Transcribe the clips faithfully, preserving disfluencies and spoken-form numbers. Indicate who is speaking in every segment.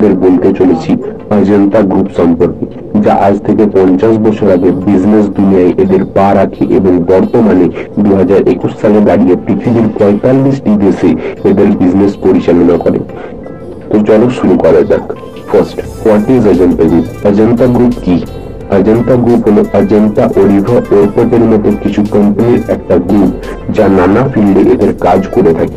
Speaker 1: আপনাদের বলতে চলেছি অজন্তা গ্রুপ সম্পর্কে, যা আজ থেকে পঞ্চাশ বছর আগে বিজনেস দুনিয়ায় এদের পা রাখে এবং বর্তমানে দু হাজার একুশ সালে দাঁড়িয়ে পৃথিবীর পঁয়তাল্লিশটি দেশে এদের বিজনেস পরিচালনা করে। তো চলো শুরু করা যাক। First, what is Ajanta group? Ajanta group কি? অজন্তা গ্রুপ হলো অজন্তা, অলিভা, ওরপটের মতো কিছু কোম্পানির একটা গ্রুপ যা নানা ফিল্ডে এদের কাজ করে থাকে।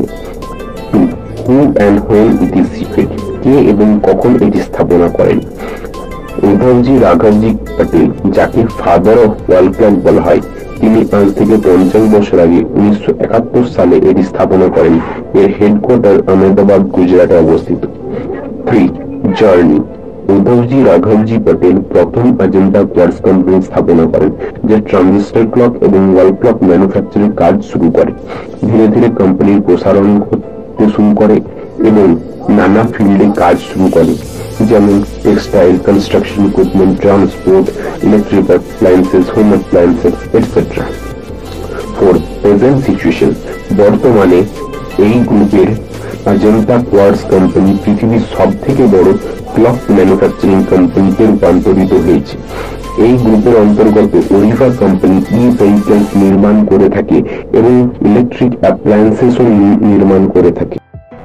Speaker 1: Who and when it is secret. কে এবং কখন এটি স্থাপনা করেন? উদ্ধবজি রাঘবজি পটেল, যাকে ফাদার অফ ওয়াল ক্লক বলা হয়, তিনি আজ থেকে পঞ্চাশ বছর আগে উনিশশো একাত্তর সালে এটি স্থাপনা করেন। এর হেডকোয়ার্টার আহমেদাবাদ, গুজরাটে অবস্থিত। Three, journey. উদ্ধবজি রাঘবজি পটেল প্রথম অজন্তা কোয়ার্টজ কোম্পানি স্থাপনা করেন, যা ট্রানজিস্টর ক্লক এবং ওয়াল ক্লক ম্যানুফ্যাকচারের কাজ শুরু করে। ধীরে ধীরে কোম্পানির প্রসারণ করতে শুরু করে এবং নানা ফিল্ডে কাজ শুরু করে, যেমন textile, construction equipment, transport, electric appliances, home appliances etcetera. Four, present situation. বর্তমানে এই গ্রুপের অজন্তা কোয়ার্টজ কোম্পানি পৃথিবীর সব থেকে বড় ক্লক ম্যানুফ্যাকচারিং কোম্পানিতে রূপান্তরিত হয়েছে। এই গ্রুপের অন্তর্গত অলিভা কোম্পানি ই ভেহিকলস নির্মাণ করে থাকে এবং ইলেকট্রিক অ্যাপ্লায়েন্সেসও নির্মাণ করে থাকে।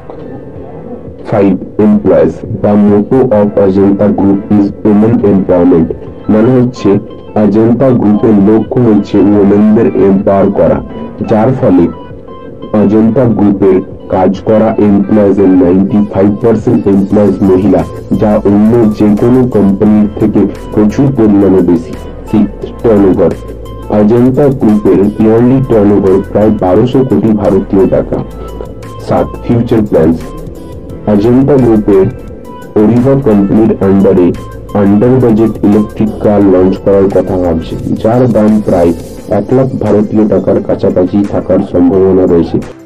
Speaker 1: Five, employees. The motto of Ajanta group is women empowerment. মানে হচ্ছে অজন্তা গ্রুপের লক্ষ্য হচ্ছে ওমেনদের এম্পাওয়ার করা, যার ফলে অজন্তা গ্রুপের কাজ করা এমপ্লয়েজ এর নাইনটি ফাইভ পার্সেন্ট এমপ্লয়েজ মহিলা, যা অন্য যে কোনো কোম্পানির থেকে প্রচুর পরিমাণে বেশি। Six, turnover. অজন্তা গ্রুপের ইয়ারলি টার্নওভার প্রায় বারোশো কোটি ভারতীয় টাকা। সাত, ফিউচার প্ল্যানস। অজন্তা গ্রুপের অলিভা কোম্পানির আন্ডারে under budget electric car launch করার কথা ভাবছে, যার দাম প্রায় এক লাখ ভারতীয় টাকার কাছাকাছি থাকার সম্ভাবনা রয়েছে।